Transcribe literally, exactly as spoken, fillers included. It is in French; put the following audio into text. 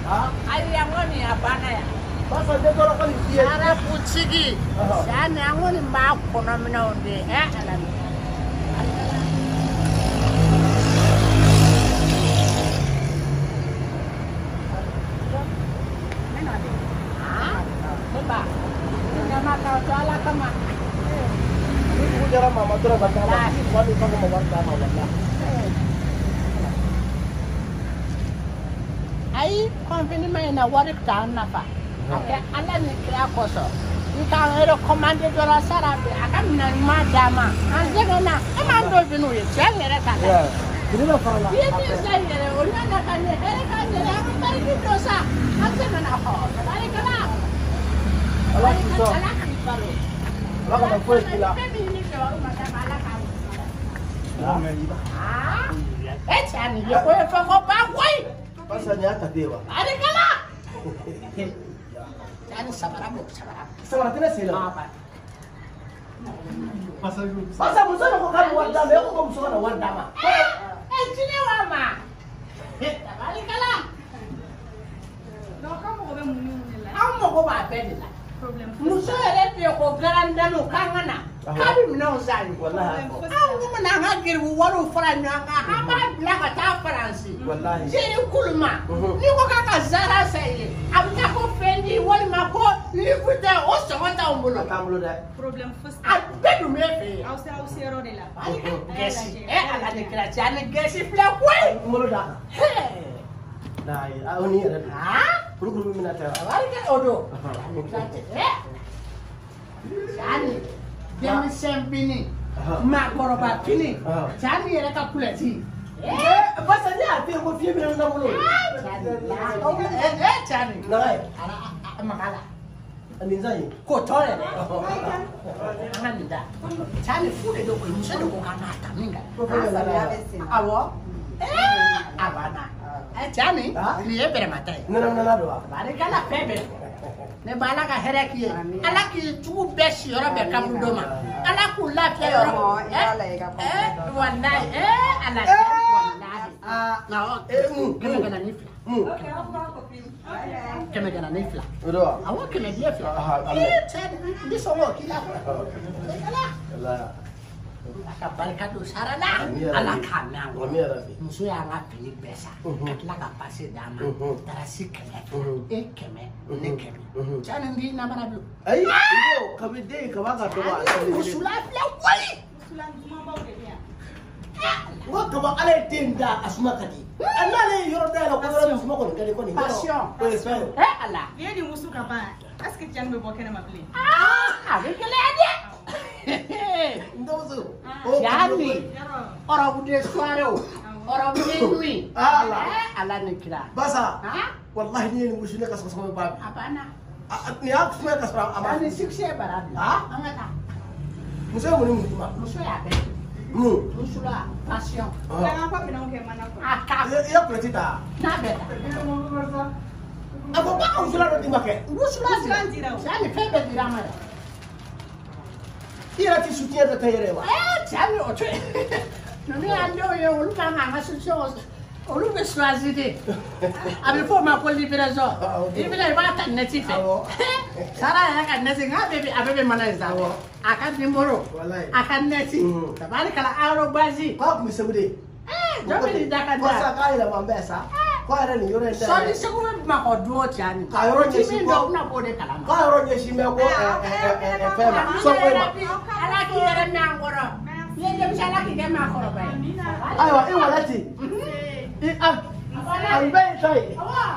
Ayi yang ni abana ya. Basa de toro ko ni fiye. Ara kuchigi. Sana yang ni ma kono mina onde eh ala. Ba. Nama kau tu ala kama. Ni jara mama tora bata ba. Wani ko mo wanta ma wala. Ai company mai na wari ta na fa. Ake ala ni kira koso. Ni ka ngero commande do la sarabe aka mina ma dama. Anje na e ma ndo binu ye chen ngere ka. Ya. Ni na fa la. Ye ni sai ngere o na na ka ne ere ka ne ra ka bari ki do sa. Anje na ho. Bari kala. Ala ki so. Ala ki baro. Ala ka na foi kila. Ah. Eh chani ye ko e fa ko ba koi. Basa ni ata dewa. Bari kala. Chani sabarabu sabarabu. Sabara tena sila. Apa? Basa yu. Basa muso ko kan wanda me ko muso na wanda ma. Eh chini wa ma. Bari kala. No kamu ko be muni muni la. Amo ko ba be la. Problem. Muso ere pe ko garanda no kangana. Kabi mina uzali. Wallahi. Angu mana ngagir waru fara nyanga. Haba blaga ta faransi. Wallahi. Jeri kulma. Ni ko kaka zara sai. Abuta ko fendi wal ma ko ni futa o so ta umbulo. Tamulo da. Problem first. Abedu me fe. Ausi ausi ero de la. Gesi. Eh ala de kratiane gesi fla kwai. Mulo da. Hey. Dai, a oni era. Ha? Kuru kuru mina ta. Wari ke odo. Eh. Sani. Demi sembini. Ma koroba kini. Sani yere ka kuleti. Eh, basa ni ate ko fiye mina na mulo. Eh eh Chani. Nai. Ala makala. Ani zai. Ko tore. Ana nida. Chani fude do ko muso do ko kana ta minga. Awo. Eh, abana. Eh Chani, ni e bere matai. Nana nana do. Bari kala pebe. Ne bala ka hereki. Ala ki tugu be shi yoro be kamu do ma. Ala ku lafiya yoro. Eh, wallahi eh ala wallahi. Ah, na eh mu keme kana ni fla. Mu. Keme kana ni fla. Do. Awo keme dia fla. Ah, eh Chani, di so wo kila. Kala. Allah. Aka barka do sarala. Ala kana. Wami ara bi. Muso ya nga pili besa. Katla ka pase dama. Tarasi keme. E keme. Ne keme. Chani ndi na mana bi. Ai, ido kabi dai ka baka to ba. Usula fla kwai. Sulan kuma ba de ya. Wa ka ba ale tinda asuma kadi. Anale yoro da la ko yoro asuma ko kadi ko ni. Passion. Passion. Eh ala. Ye di musu ka ba. Est-ce que tiang be bokene ma pli? Ah, avec l'aide. Ndozo. Chani. Yaro. Ora bude soirée. Ora bude nuit. Ala. Eh ala ne kira. Basa. Ha? Wallahi ni mushi ne kaso sama ba. Apana? Ni ak kuma kaso ama. Ani succès baradi. Ha? Angata. Muso mo ni mu ma. Muso ya be. Mu. Muso la passion. La na pa bina ke mana ko. Aka. Ya pretita. Na be. Abo ba ko sula do timake. Muso la Sulan dira. Chani febe dirama. Ira ti soutien de tayerewa. Eh, Chani o twe. No ni ando yo olu ka nga solution. Olu be choisir de. Abi fo ma ko livraison. Livraison ba ta neti fe. Sara ya ka neti nga bebe abebe manaiza. Aka dimoro. Wallahi. Aka neti. Tabari kala aro bazi. Ba ku sebude. Eh, jomini daka Basa da. ka ila mambesa. Ko ara ni yoro nda. So ni se ko ma ko duo Chani. Ka yoro nye si ko ko. na bo de kala ma. Ka yoro nye si me ko eh eh eh fema. So ko ma. Ala ki yere mi angoro. Ye dem sala ki dem akoro ba. Aiwa, e walati. I am. I'm very sorry.